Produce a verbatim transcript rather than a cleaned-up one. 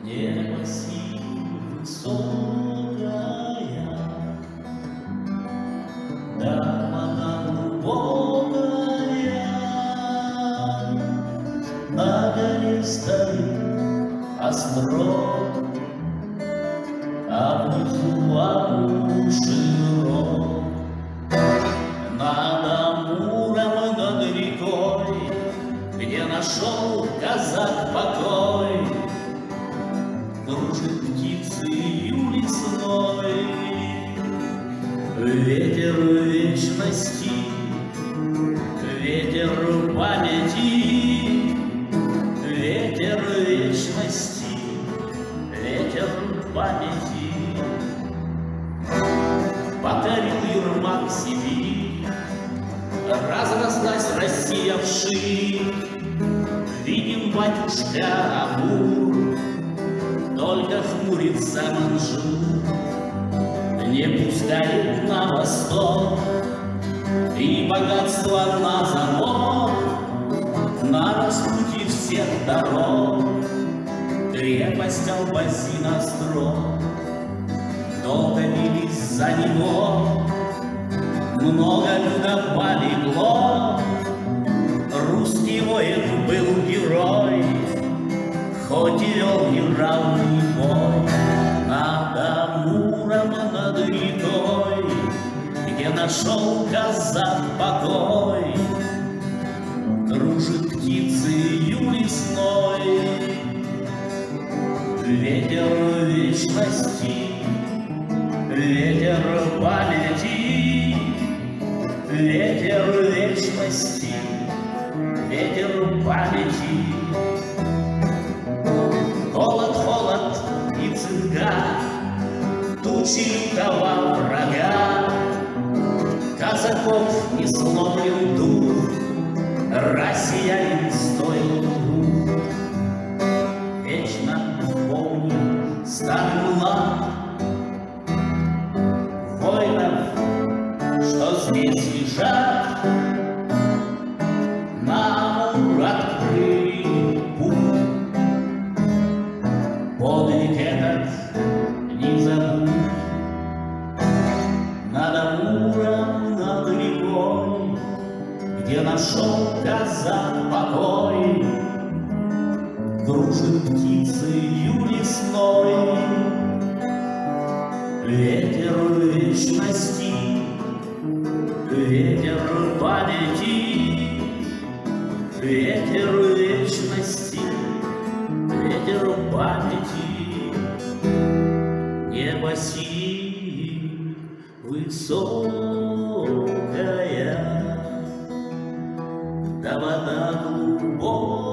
Небо синее высокое, да вода глубокая, на горе стоит остров, а внизу широк. Над Амуром, над рекой, где нашел казак покой, кружит птицею лесной. Ветер вечности, ветер памяти, ветер вечности, ветер памяти. Покорил Ермак Сибирь, разрослась Россия вширь. Видим, батюшка, Амур, только хмурится Манжур, не пускает на восток и богатство на замок. На распутье всех дорог крепость Албазин острог. Долго бились за него, много людов полегло. Русский воин был герой, хоть и вел неравный бой. Над Амуром, над рекой, где нашел казак покой, кружит птицею лесной. Ветер вечности, ветер памяти, ветер вечности, ветер памяти. Холод, холод и цинга, тучи лютого врага, казаков не сломлен дух, россиянин стоил двух. Вечно помню старый лад воинов, что здесь лежат, на Амур открыли путь. Подвиг этот не забудь. Над Амуром, над рекой, где нашел казак покой, кружит птицею лесной. Ветер вечности, ветер памяти, ветер вечности, ветер памяти. Небо синее высокое, да вода глубокая,